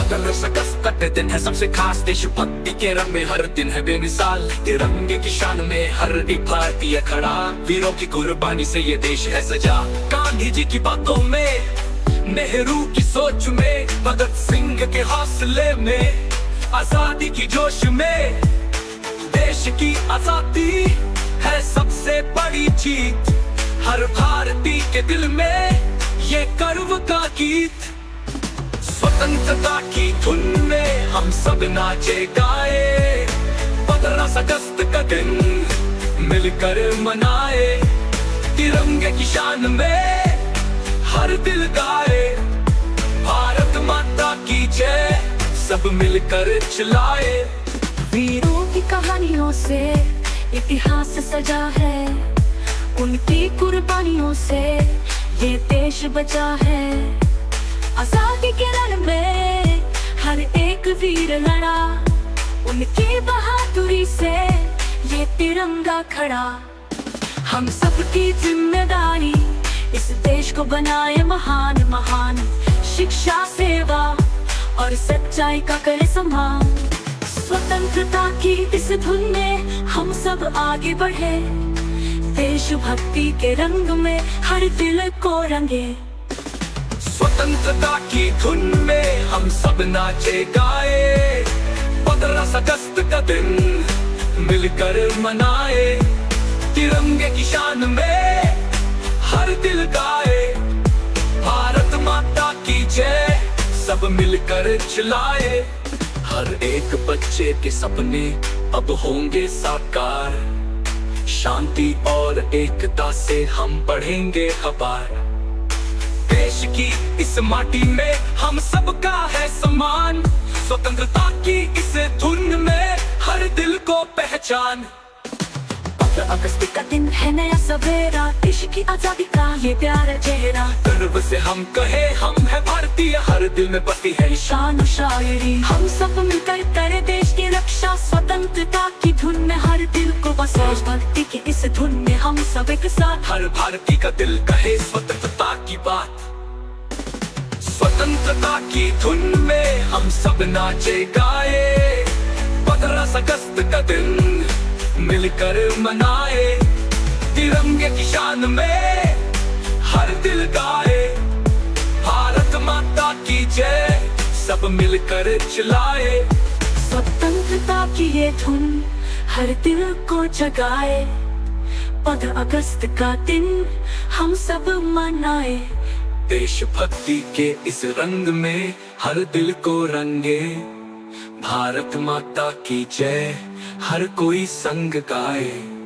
15 अगस्त का दिन है सबसे खास। देशभक्ति के रंग में हर दिन है बेमिसाल। तिरंगे की शान में हर एक भारतीय खड़ा। वीरों की कुर्बानी से ये देश है सजा। गांधी जी की बातों में, नेहरू की सोच में, भगत सिंह के हौसले में, आजादी की जोश में, देश की आजादी है सबसे बड़ी जीत। हर भारतीय के दिल में ये गर्व का गीत। स्वतंत्रता की धुन में हम सब नाचे गाए। 15 अगस्त का दिन मिलकर मनाए। तिरंगे की शान में हर दिल गाए। भारत माता की जय सब मिलकर चलाए। वीरों की कहानियों से इतिहास सजा है। उनकी कुर्बानियों से ये देश बचा है। आजादी के रण में हर एक वीर लड़ा। उनकी बहादुरी से ये तिरंगा खड़ा। हम सबकी जिम्मेदारी इस देश को बनाए महान महान। शिक्षा, सेवा और सच्चाई का करे सम्मान। स्वतंत्रता की इस धुन में हम सब आगे बढ़े। देशभक्ति के रंग में हर दिल को रंगे। स्वतंत्रता की धुन में हम सब नाचे गाए। 15 अगस्त का दिन मिलकर मनाए। तिरंगे की शान में हर दिल गाए। भारत माता की जय सब मिलकर चलाए। हर एक बच्चे के सपने अब होंगे साकार। शांति और एकता से हम बढ़ेंगे अपार। देश की इस माटी में हम सबका है सम्मान। स्वतंत्रता की इस धुन में हर दिल को पहचान। 15 अगस्त का दिन है नया सवेरा। देश की आजादी का ये प्यारा चेहरा। गर्व से हम कहे हम है भारतीय। हर दिल में बसी है शान शायरी। हम सब मिलकर करें देश की रक्षा। स्वतंत्रता की धुन में हर दिल को बसे। भक्ति की इस धुन में हम सब एक साथ। हर भारतीय का दिल कहे स्वतंत्रता की बात। स्वतंत्रता की धुन में हम सब नाचे गाए। 15 अगस्त का दिन मिलकर मनाए। तिरंगे की शान में हर दिल गाए। भारत माता की जय सब मिलकर चलाए। स्वतंत्रता की ये धुन हर दिल को जगाए। 15 अगस्त का दिन हम सब मनाए। देशभक्ति के इस रंग में हर दिल को रंगे। भारत माता की जय हर कोई संग गाए।